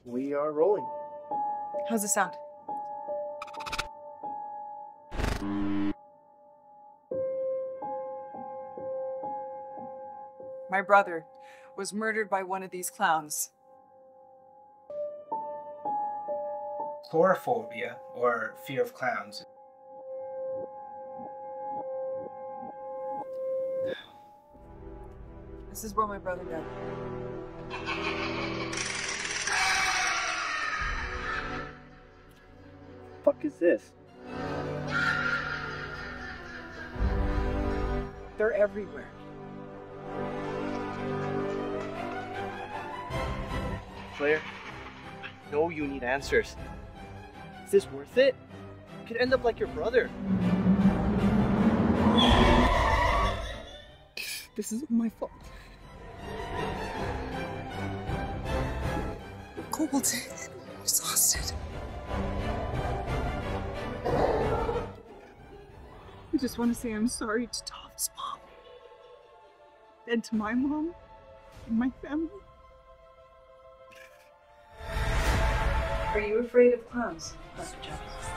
We are rolling. How's it sound? My brother was murdered by one of these clowns. Chorophobia, or fear of clowns. This is where my brother died. Fuck is this? They're everywhere. Claire, I know you need answers. Is this worth it? You could end up like your brother. This isn't my fault. I'm cold. I'm exhausted. I just want to say I'm sorry to Tom's mom. And to my mom. And my family. Are you afraid of clowns, Pastor Jeff?